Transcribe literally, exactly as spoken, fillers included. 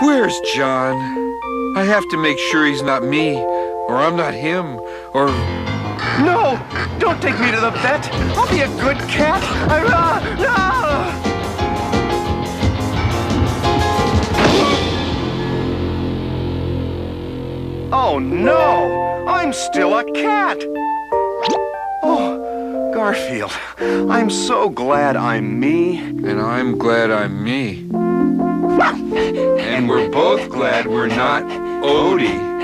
Where's John? I have to make sure he's not me, or I'm not him, or... No! Don't take me to the vet! I'll be a good cat! I... Uh, no! Oh, no! I'm still a cat! Oh, Garfield, I'm so glad I'm me. And I'm glad I'm me. And we're both glad we're not Odie.